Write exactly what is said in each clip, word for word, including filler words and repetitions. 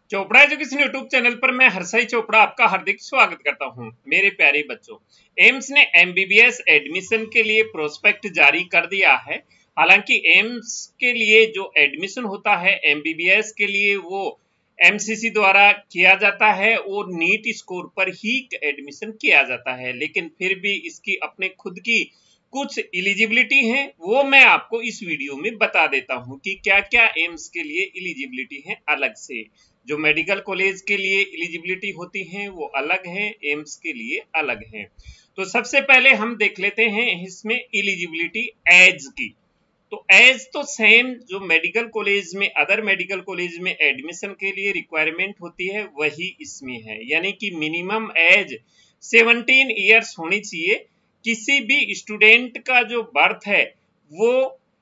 Chopra education YouTube channel पर मैं हर्षाई चोपड़ा आपका हार्दिक स्वागत करता हूं। मेरे प्यारे बच्चों, एम्स ने एमबीबीएस एडमिशन के लिए प्रोस्पेक्ट जारी कर दिया है। हालांकि एम्स के लिए जो एडमिशन होता है एमबीबीएस के लिए वो एमसीसी द्वारा किया जाता है और नीट स्कोर पर ही एडमिशन किया जाता है, लेकिन फिर भी इसकी अपने खुद की कुछ एलिजिबिलिटी है, वो मैं आपको इस वीडियो में बता देता हूं कि क्या क्या एम्स के लिए एलिजिबिलिटी है। अलग से जो मेडिकल कॉलेज के लिए एलिजिबिलिटी होती है वो अलग है, एम्स के लिए अलग है। तो सबसे पहले हम देख लेते हैं इसमें एलिजिबिलिटी एज की। तो एज तो सेम जो मेडिकल कॉलेज में अदर मेडिकल कॉलेज में एडमिशन के लिए रिक्वायरमेंट होती है वही इसमें है, यानी कि मिनिमम एज सेवनटीन ईयर्स होनी चाहिए। किसी भी स्टूडेंट का जो बर्थ है वो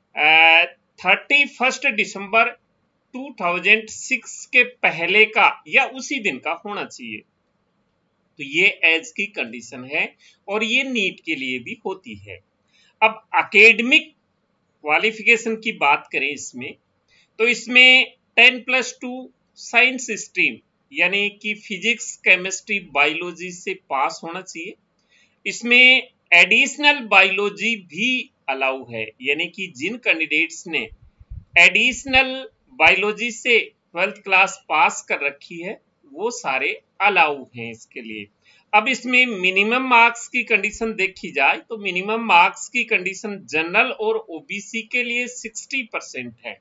thirty first December two thousand six के पहले का या उसी दिन का होना चाहिए। तो ये एज की कंडीशन है और ये नीट के लिए भी होती है। अब एकेडमिक क्वालिफिकेशन की बात करें इसमें, तो इसमें ten plus two science stream यानी कि फिजिक्स केमिस्ट्री बायोलॉजी से पास होना चाहिए। इसमें एडिशनल बायोलॉजी भी अलाउ है, यानी कि जिन कैंडिडेट्स ने एडिशनल बायोलॉजी से ट्वेल्थ क्लास पास कर रखी है वो सारे अलाउ हैं इसके लिए। अब इसमें मिनिमम मार्क्स की कंडीशन देखी जाए तो मिनिमम मार्क्स की कंडीशन जनरल और ओबीसी के लिए सिक्सटी परसेंट है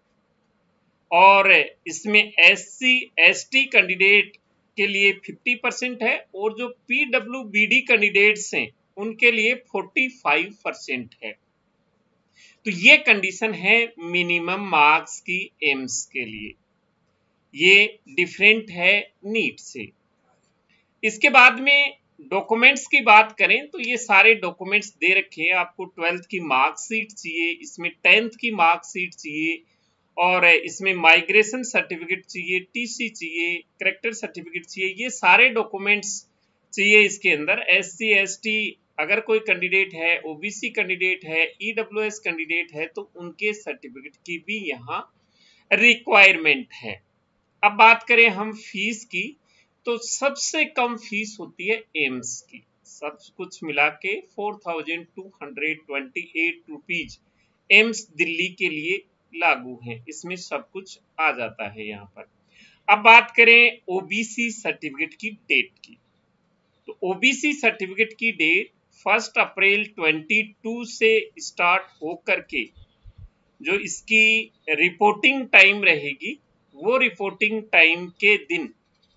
और इसमें एससी एसटी कैंडिडेट के लिए फिफ्टी परसेंट है और जो पीडब्ल्यूबीडी कैंडिडेट्स हैं उनके लिए फोर्टी फाइव परसेंट है। तो ये कंडीशन है मिनिमम मार्क्स की एम्स के लिए, ये डिफरेंट है नीट से। इसके बाद में डॉक्यूमेंट्स की बात करें तो ये सारे डॉक्यूमेंट्स दे रखे हैं आपको। ट्वेल्थ की मार्कशीट चाहिए, इसमें टेंथ की मार्कशीट चाहिए और इसमें माइग्रेशन सर्टिफिकेट चाहिए, टीसी चाहिए, करेक्टर सर्टिफिकेट चाहिए। ये सारे डॉक्यूमेंट्स चाहिए इसके अंदर। एससी एसटी अगर कोई कैंडिडेट है, ओबीसी कैंडिडेट है, ईडब्ल्यूएस कैंडिडेट है तो उनके सर्टिफिकेट की भी यहाँ रिक्वायरमेंट है। अब बात करें हम फीस की, तो सबसे कम फीस होती है एम्स की। सब कुछ मिला के four thousand two hundred twenty eight rupees AIIMS Delhi के लिए लागू है, इसमें सब कुछ आ जाता है यहाँ पर। अब बात करें ओबीसी सर्टिफिकेट की डेट की, तो ओबीसी सर्टिफिकेट की date first April twenty two से स्टार्ट हो करके जो इसकी रिपोर्टिंग टाइम रहेगी वो रिपोर्टिंग टाइम के दिन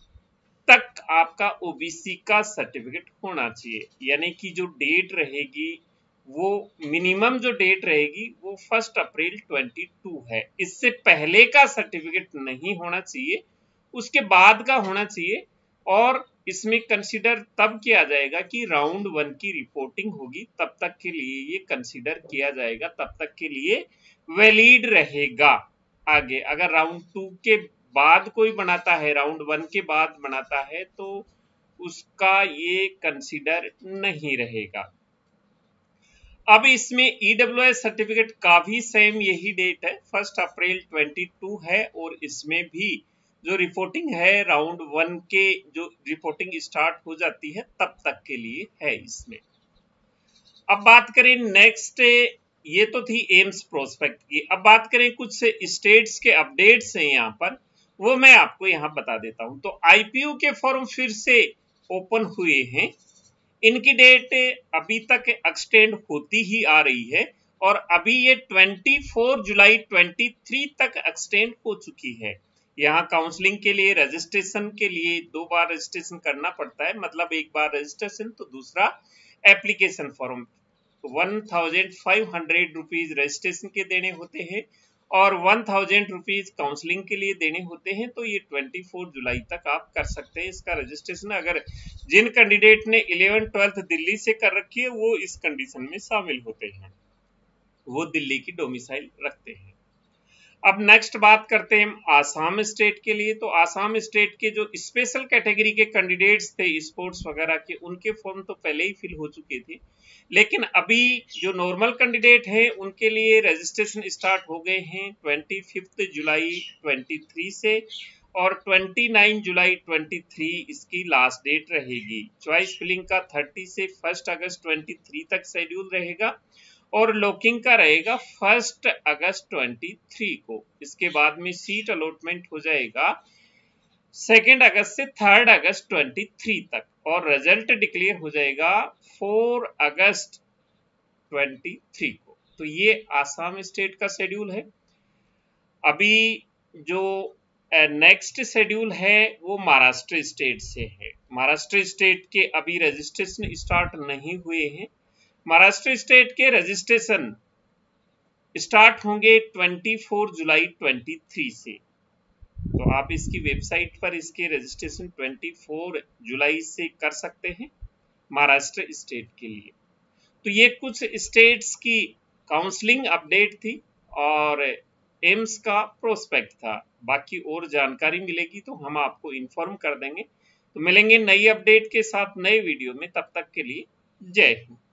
तक आपका ओबीसी का सर्टिफिकेट होना चाहिए, यानी कि जो डेट रहेगी वो मिनिमम जो डेट रहेगी वो फर्स्ट अप्रैल ट्वेंटी टू है। इससे पहले का सर्टिफिकेट नहीं होना चाहिए, उसके बाद का होना चाहिए। और इसमें कंसीडर तब किया जाएगा कि राउंड वन की रिपोर्टिंग होगी, तब तक के लिए ये कंसीडर किया जाएगा, तब तक के लिए वैलिड रहेगा। आगे अगर राउंड टू के बाद कोई बनाता है, राउंड वन के बाद बनाता है, तो उसका ये कंसीडर नहीं रहेगा। अब इसमें ईडब्ल्यूएस सर्टिफिकेट का भी सेम यही डेट है, फर्स्ट अप्रैल ट्वेंटी टू है और इसमें भी जो रिपोर्टिंग है राउंड वन के जो रिपोर्टिंग स्टार्ट हो जाती है तब तक के लिए है इसमें। अब बात करें नेक्स्ट, ये तो थी एम्स प्रोस्पेक्ट की। अब बात करें कुछ स्टेट्स के अपडेट्स हैं यहाँ पर, वो मैं आपको यहाँ बता देता हूँ। तो आईपीयू के फॉर्म फिर से ओपन हुए हैं, इनकी डेट अभी तक एक्सटेंड होती ही आ रही है और अभी ये चौबीस जुलाई तेईस तक एक्सटेंड हो चुकी है। यहाँ काउंसलिंग के लिए रजिस्ट्रेशन के लिए दो बार रजिस्ट्रेशन करना पड़ता है, मतलब एक बार रजिस्ट्रेशन तो दूसरा application form. One thousand five hundred rupees registration के देने होते हैं और वन थाउजेंड रुपीज काउंसलिंग के लिए देने होते हैं। तो ये चौबीस जुलाई तक आप कर सकते हैं इसका रजिस्ट्रेशन। अगर जिन कैंडिडेट ने इलेवन ट्वेल्थ दिल्ली से कर रखी है वो इस कंडीशन में शामिल होते हैं, वो दिल्ली की डोमिसाइल रखते हैं। अब नेक्स्ट बात करते हैं आसाम स्टेट के लिए। तो आसाम स्टेट के जो स्पेशल कैटेगरी के कैंडिडेट्स थे स्पोर्ट्स वगैरह के, उनके फॉर्म तो पहले ही फिल हो चुके थे, लेकिन अभी जो नॉर्मल कैंडिडेट हैं उनके लिए रजिस्ट्रेशन स्टार्ट हो गए हैं ट्वेंटी फिफ्थ जुलाई तेईस से और उनतीस जुलाई तेईस इसकी लास्ट डेट रहेगी। चॉइस फिलिंग का तीस से फर्स्ट अगस्त तेईस तक शेड्यूल रहेगा और लॉकिंग का रहेगा फर्स्ट अगस्त तेईस को। इसके बाद में सीट अलॉटमेंट हो जाएगा सेकेंड अगस्त से थर्ड अगस्त तेईस तक और रिजल्ट डिक्लेयर हो जाएगा चार अगस्त तेईस को। तो ये आसाम स्टेट का शेड्यूल है। अभी जो नेक्स्ट शेड्यूल है वो महाराष्ट्र स्टेट से है। महाराष्ट्र स्टेट के अभी रजिस्ट्रेशन स्टार्ट नहीं हुए हैं। महाराष्ट्र स्टेट के रजिस्ट्रेशन स्टार्ट होंगे चौबीस जुलाई तेईस से। तो आप इसकी वेबसाइट पर इसके रजिस्ट्रेशन चौबीस जुलाई से कर सकते हैं महाराष्ट्र स्टेट के लिए। तो ये कुछ स्टेट्स की काउंसलिंग अपडेट थी और एम्स का प्रोस्पेक्ट था। बाकी और जानकारी मिलेगी तो हम आपको इन्फॉर्म कर देंगे। तो मिलेंगे नई अपडेट के साथ नए वीडियो में, तब तक के लिए जय हिंद।